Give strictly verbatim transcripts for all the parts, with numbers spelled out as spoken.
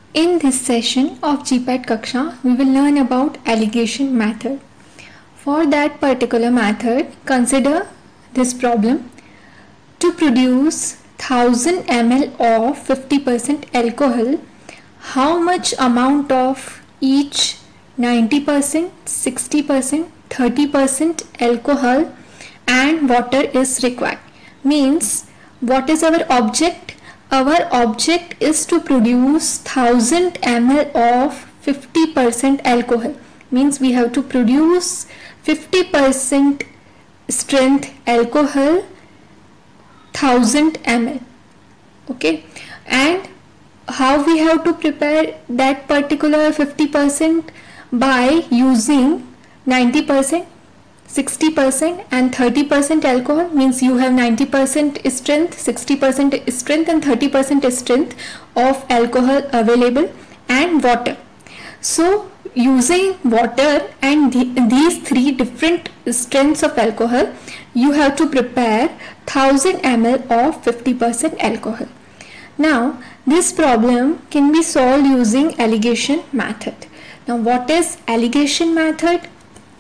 In this session of G PAT Kaksha, we will learn about alligation method. For that particular method, consider this problem. To produce one thousand milliliters of fifty percent alcohol, how much amount of each ninety percent, sixty percent, thirty percent alcohol and water is required? Means, what is our object? Our object is to produce one thousand milliliters of fifty percent alcohol. Means we have to produce fifty percent strength alcohol, one thousand milliliters. Okay, and how we have to prepare that particular fifty percent? By using ninety percent, sixty percent and thirty percent alcohol. Means you have ninety percent strength, sixty percent strength and thirty percent strength of alcohol available, and water. So using water and the, these three different strengths of alcohol, you have to prepare one thousand milliliters of fifty percent alcohol. Now this problem can be solved using alligation method. Now what is alligation method?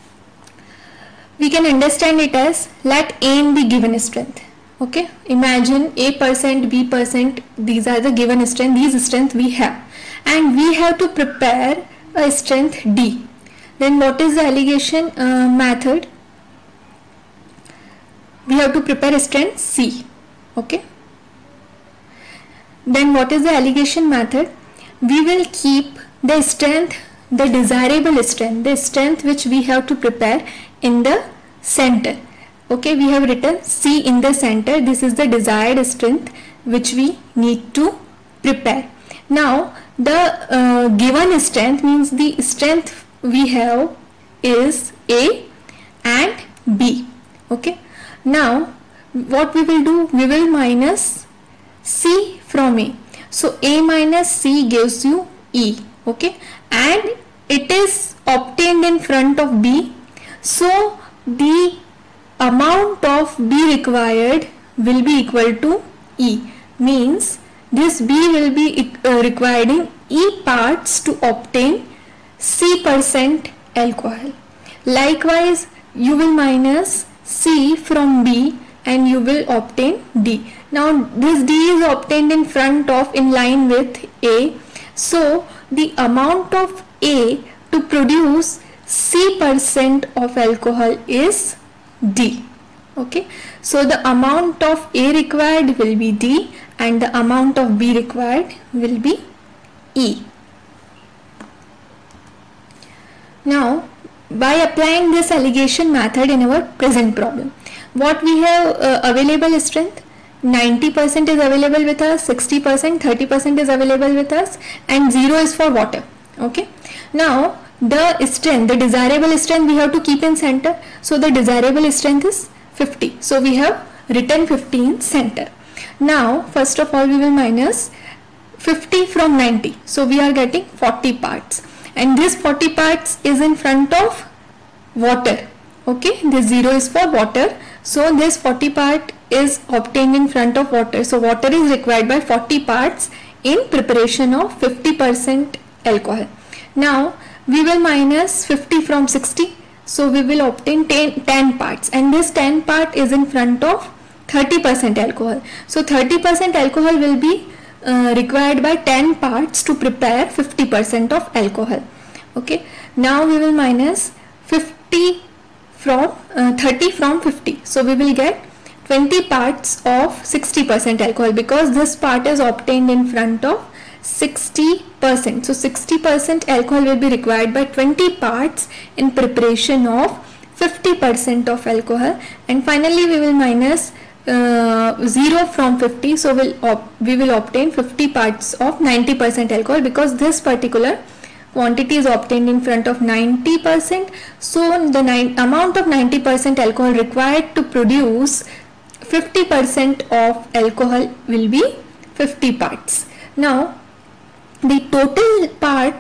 We can understand it as, let A be given strength. Okay, imagine A percent, B percent, these are the given strength, these strength we have, and we have to prepare a strength D. Then what is the alligation uh, method? We have to prepare a strength C. Okay, then what is the alligation method? We will keep the strength, the desirable strength, the strength which we have to prepare in the center. Okay, we have written C in the center. This is the desired strength which we need to prepare. Now the uh, given strength, means the strength we have is A and B. Okay, now what we will do? We will minus C from A. So A minus C gives you E. Okay, and it is obtained in front of B. So the amount of B required will be equal to E. Means this B will be uh, requiring E parts to obtain C percent alcohol. Likewise, you will minus C from B and you will obtain D. Now this D is obtained in front of, in line with A. So the amount of A to produce C percent of alcohol is D. Okay, so the amount of A required will be D and the amount of B required will be E. Now by applying this alligation method in our present problem, what we have uh, available strength, ninety percent is available with us, sixty percent, thirty percent is available with us, and zero is for water. Okay, now the strength, the desirable strength we have to keep in center. So the desirable strength is fifty. So we have written fifty in center. Now first of all we will minus fifty from ninety. So we are getting forty parts, and this forty parts is in front of water. Okay, this zero is for water. So this forty part is obtained in front of water. So water is required by forty parts in preparation of fifty percent alcohol. Now we will minus fifty from sixty. So we will obtain ten, ten parts, and this ten part is in front of thirty percent alcohol. So thirty percent alcohol will be uh, required by ten parts to prepare fifty percent of alcohol. Okay, now we will minus fifty from uh, thirty from fifty. So we will get twenty parts of sixty percent alcohol, because this part is obtained in front of sixty percent. So sixty percent alcohol will be required by twenty parts in preparation of fifty percent of alcohol. And finally we will minus uh, zero from fifty. So we'll we will obtain fifty parts of ninety percent alcohol, because this particular quantity is obtained in front of ninety percent. So the amount of ninety percent alcohol required to produce fifty percent of alcohol will be fifty parts. Now the total part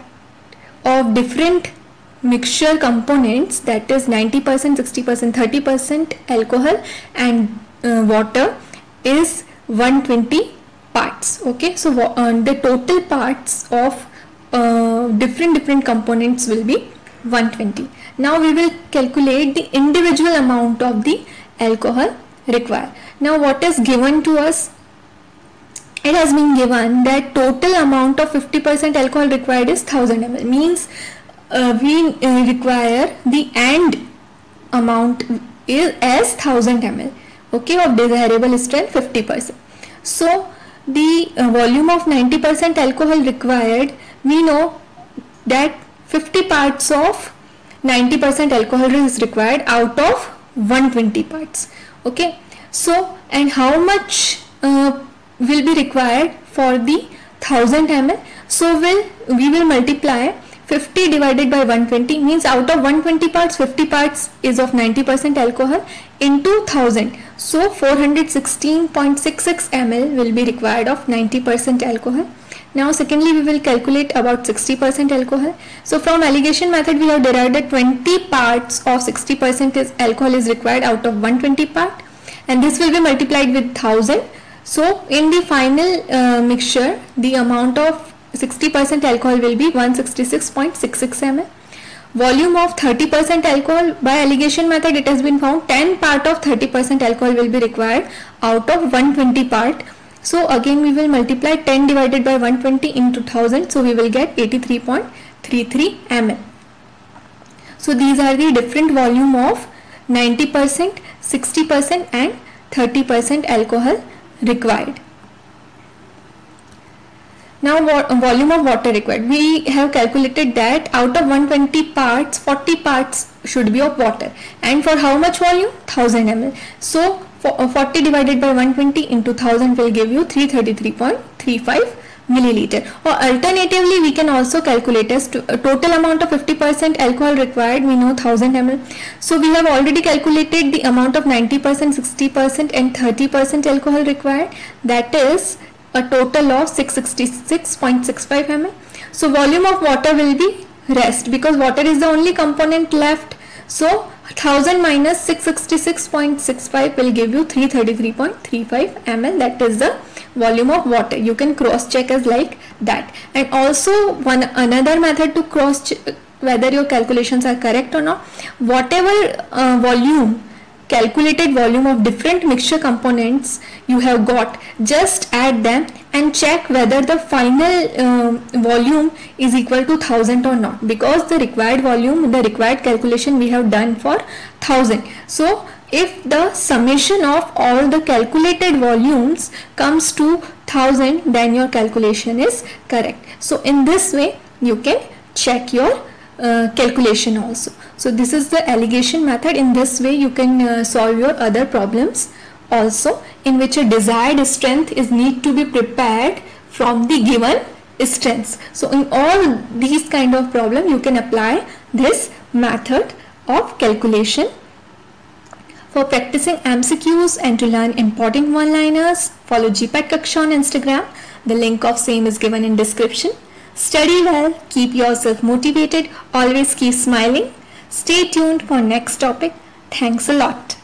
of different mixture components, that is ninety percent, sixty percent, thirty percent alcohol and uh, water, is one hundred twenty parts. Okay, so uh, the total parts of uh, different different components will be one twenty. Now we will calculate the individual amount of the alcohol required. Now what is given to us? It has been given that total amount of fifty percent alcohol required is one thousand milliliters. Means uh, we uh, require the end amount is as one thousand milliliters, okay, of desirable strength fifty percent. So the uh, volume of ninety percent alcohol required, we know that fifty parts of ninety percent alcohol is required out of one hundred twenty parts, okay. So and how much uh, will be required for the one thousand milliliters? So will we will multiply fifty divided by one hundred twenty, means out of one hundred twenty parts, fifty parts is of ninety percent alcohol, into one thousand. So four hundred sixteen point six six milliliters will be required of ninety percent alcohol. Now secondly, we will calculate about sixty percent alcohol. So from alligation method we have derived that twenty parts of sixty percent is alcohol is required out of one hundred twenty part, and this will be multiplied with one thousand. So in the final uh, mixture, the amount of sixty percent alcohol will be one hundred sixty-six point six six milliliters. Volume of thirty percent alcohol, by alligation method it has been found ten part of thirty percent alcohol will be required out of one hundred twenty part. So again we will multiply ten divided by one hundred twenty into one thousand, so we will get eighty-three point three three milliliters. So these are the different volume of ninety percent, sixty percent and thirty percent alcohol required. Now volume of water required, we have calculated that out of one hundred twenty parts, forty parts should be of water, and for how much volume? one thousand milliliters. So forty divided by one hundred twenty into one thousand will give you three hundred thirty-three point three five milliliter. Or alternatively we can also calculate as to, uh, total amount of fifty percent alcohol required, we know one thousand milliliters. So we have already calculated the amount of ninety percent, sixty percent and thirty percent alcohol required, that is a total of six hundred sixty-six point six five milliliters. So volume of water will be rest, because water is the only component left. So one thousand minus six hundred sixty-six point six five will give you three hundred thirty-three point three five milliliters. That is the volume of water. You can cross check as like that. And also one another method to cross check whether your calculations are correct or not. Whatever uh, volume, calculated volume of different mixture components you have got, just add them and check whether the final um, volume is equal to one thousand or not, because the required volume, the required calculation we have done for one thousand. So if the summation of all the calculated volumes comes to one thousand, then your calculation is correct. So in this way you can check your uh, calculation also. So this is the alligation method. In this way you can uh, solve your other problems also, in which a desired strength is need to be prepared from the given strengths. So in all these kind of problem you can apply this method of calculation. For practicing M C Qs and to learn important one-liners, follow G PAT Kaksha on Instagram. The link of same is given in description. Study well, keep yourself motivated, always keep smiling. Stay tuned for next topic. Thanks a lot.